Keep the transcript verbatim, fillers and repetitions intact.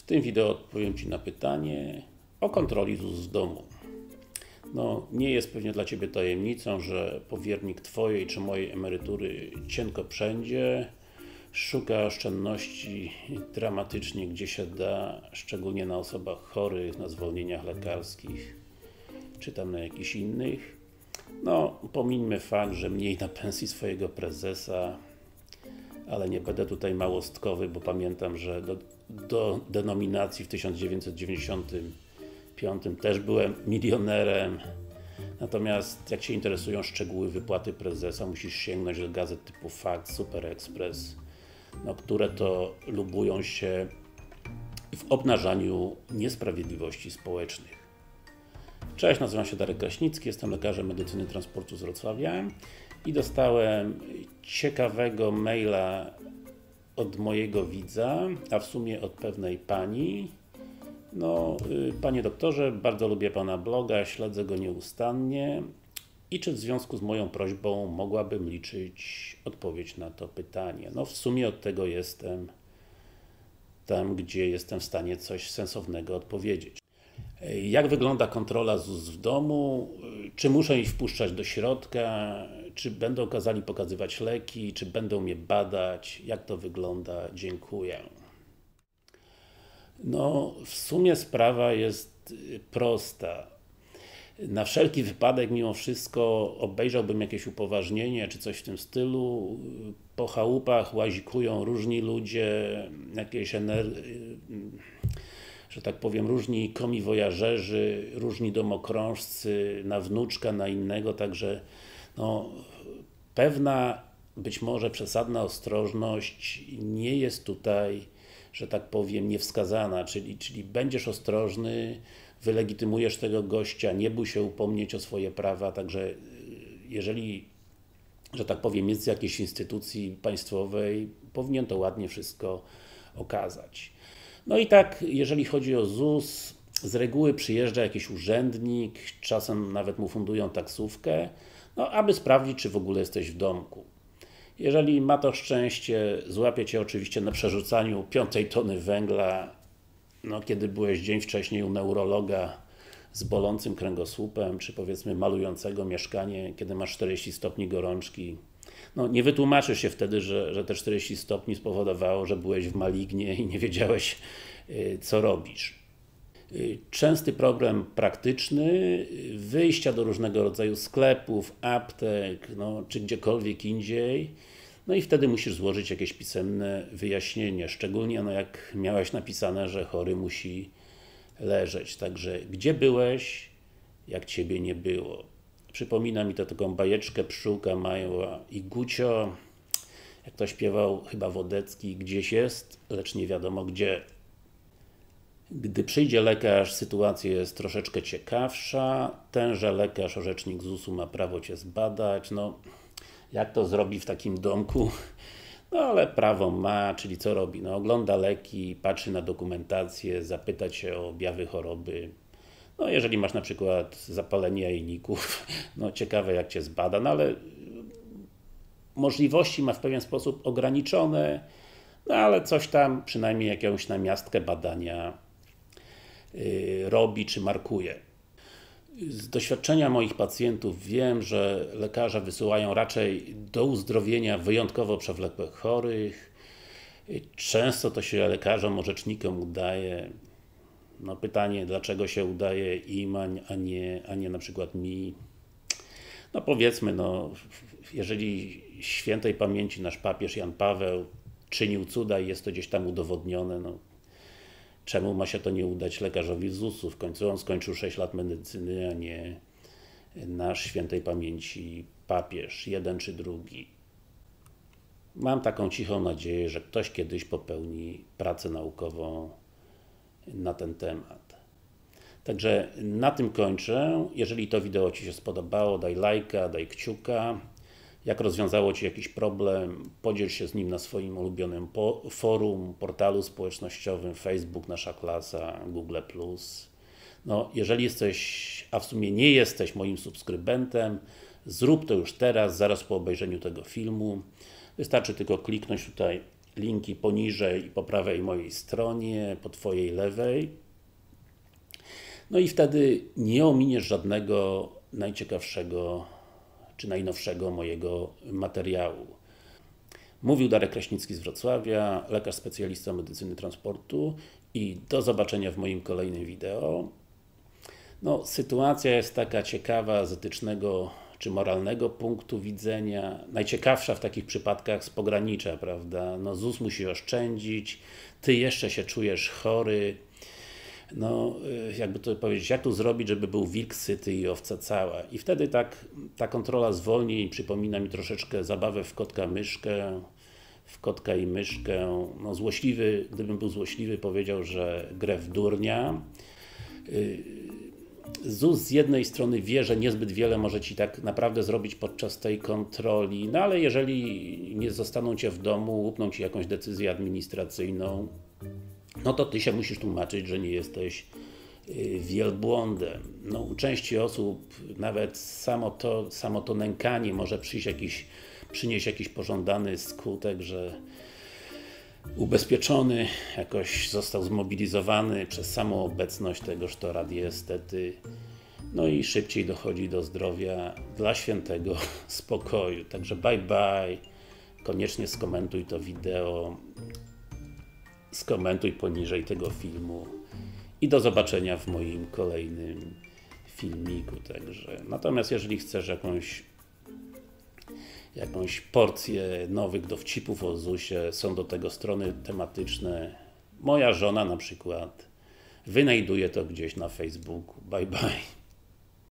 tym wideo odpowiem Ci na pytanie o kontroli Z U S w domu. No, nie jest pewnie dla Ciebie tajemnicą, że powiernik Twojej czy mojej emerytury cienko przędzie, szuka oszczędności dramatycznie gdzie się da, szczególnie na osobach chorych, na zwolnieniach lekarskich, czy tam na jakichś innych. No, pomińmy fakt, że mniej na pensji swojego prezesa, ale nie będę tutaj małostkowy, bo pamiętam, że do, do denominacji w tysiąc dziewięćset dziewięćdziesiątym piątym też byłem milionerem. Natomiast jak się interesują szczegóły wypłaty prezesa, musisz sięgnąć do gazet typu Fakt, Super Express, no, które to lubują się w obnażaniu niesprawiedliwości społecznych. Cześć, nazywam się Darek Kraśnicki, jestem lekarzem medycyny transportu z Wrocławia i dostałem ciekawego maila od mojego widza, a w sumie od pewnej pani. No, panie doktorze, bardzo lubię pana bloga, śledzę go nieustannie i czy w związku z moją prośbą mogłabym liczyć odpowiedź na to pytanie? No, w sumie od tego jestem tam, gdzie jestem w stanie coś sensownego odpowiedzieć. Jak wygląda kontrola Z U S w domu? Czy muszę ich wpuszczać do środka? Czy będą kazali pokazywać leki? Czy będą mnie badać? Jak to wygląda? Dziękuję. No, w sumie sprawa jest prosta. Na wszelki wypadek, mimo wszystko, obejrzałbym jakieś upoważnienie, czy coś w tym stylu. Po chałupach łazikują różni ludzie, jakieś ener... że tak powiem, różni komiwojażerzy, różni domokrążcy, na wnuczka, na innego, także no, pewna, być może przesadna ostrożność nie jest tutaj, że tak powiem, niewskazana, czyli, czyli będziesz ostrożny, wylegitymujesz tego gościa, nie bój się upomnieć o swoje prawa, także jeżeli, że tak powiem, jest z jakiejś instytucji państwowej, powinien to ładnie wszystko okazać. No i tak, jeżeli chodzi o Z U S, z reguły przyjeżdża jakiś urzędnik, czasem nawet mu fundują taksówkę, no aby sprawdzić, czy w ogóle jesteś w domku. Jeżeli ma to szczęście, złapie Cię oczywiście na przerzucaniu piątej tony węgla, no kiedy byłeś dzień wcześniej u neurologa z bolącym kręgosłupem, czy powiedzmy malującego mieszkanie, kiedy masz czterdzieści stopni gorączki. No, nie wytłumaczysz się wtedy, że, że te czterdzieści stopni spowodowało, że byłeś w malignie i nie wiedziałeś, co robisz. Częsty problem praktyczny, wyjścia do różnego rodzaju sklepów, aptek, no, czy gdziekolwiek indziej, no i wtedy musisz złożyć jakieś pisemne wyjaśnienie, szczególnie no, jak miałeś napisane, że chory musi leżeć. Także gdzie byłeś, jak Ciebie nie było? Przypomina mi to taką bajeczkę Pszczółka Mała i Gucio, jak to śpiewał chyba Wodecki, gdzieś jest, lecz nie wiadomo gdzie. Gdy przyjdzie lekarz, sytuacja jest troszeczkę ciekawsza, tenże lekarz, orzecznik Z U S u ma prawo Cię zbadać, no jak to zrobi w takim domku? No ale prawo ma, czyli co robi? No ogląda leki, patrzy na dokumentację, zapyta Cię o objawy choroby. No jeżeli masz na przykład zapalenie jajników, no ciekawe jak Cię zbada, no ale możliwości ma w pewien sposób ograniczone, no ale coś tam, przynajmniej jakąś namiastkę badania yy, robi czy markuje. Z doświadczenia moich pacjentów wiem, że lekarze wysyłają raczej do uzdrowienia wyjątkowo przewlekłych chorych. Często to się lekarzom, orzecznikom udaje. No pytanie, dlaczego się udaje im, a nie, a nie na przykład mi. No powiedzmy, no, jeżeli świętej pamięci nasz papież Jan Paweł czynił cuda i jest to gdzieś tam udowodnione, no, czemu ma się to nie udać lekarzowi Z U S u? W końcu on skończył sześć lat medycyny, a nie nasz świętej pamięci papież, jeden czy drugi. Mam taką cichą nadzieję, że ktoś kiedyś popełni pracę naukową na ten temat. Także na tym kończę. Jeżeli to wideo Ci się spodobało, daj lajka, daj kciuka. Jak rozwiązało Ci jakiś problem, podziel się z nim na swoim ulubionym forum, portalu społecznościowym, Facebook, Nasza Klasa, Google plus. No, jeżeli jesteś, a w sumie nie jesteś moim subskrybentem, zrób to już teraz, zaraz po obejrzeniu tego filmu. Wystarczy tylko kliknąć tutaj linki poniżej i po prawej mojej stronie, po Twojej lewej. No i wtedy nie ominiesz żadnego najciekawszego czy najnowszego mojego materiału. Mówił Darek Kraśnicki z Wrocławia, lekarz specjalista medycyny transportu i do zobaczenia w moim kolejnym wideo. No, sytuacja jest taka ciekawa z etycznego czy moralnego punktu widzenia. Najciekawsza w takich przypadkach z pogranicza, prawda? No, Z U S musi oszczędzić, Ty jeszcze się czujesz chory. No, jakby to powiedzieć, jak tu zrobić, żeby był wilk syty i owca cała. I wtedy tak ta kontrola zwolnień przypomina mi troszeczkę zabawę w kotka myszkę, w kotka i myszkę. No, złośliwy, gdybym był złośliwy, powiedział, że grę w durnia. Z U S z jednej strony wie, że niezbyt wiele może Ci tak naprawdę zrobić podczas tej kontroli, no ale jeżeli nie zostaną Cię w domu, łupną Ci jakąś decyzję administracyjną, no to Ty się musisz tłumaczyć, że nie jesteś wielbłądem. No, u części osób nawet samo to, samo to nękanie może przyjść jakiś, przynieść jakiś pożądany skutek, że ubezpieczony jakoś został zmobilizowany przez samą obecność tegoż to radiestety, no i szybciej dochodzi do zdrowia dla świętego spokoju. Także bye bye, koniecznie skomentuj to wideo, skomentuj poniżej tego filmu i do zobaczenia w moim kolejnym filmiku. Także, natomiast jeżeli chcesz jakąś jakąś porcję nowych dowcipów o Z U S ie, są do tego strony tematyczne. Moja żona na przykład wynajduje to gdzieś na Facebooku. Bye bye.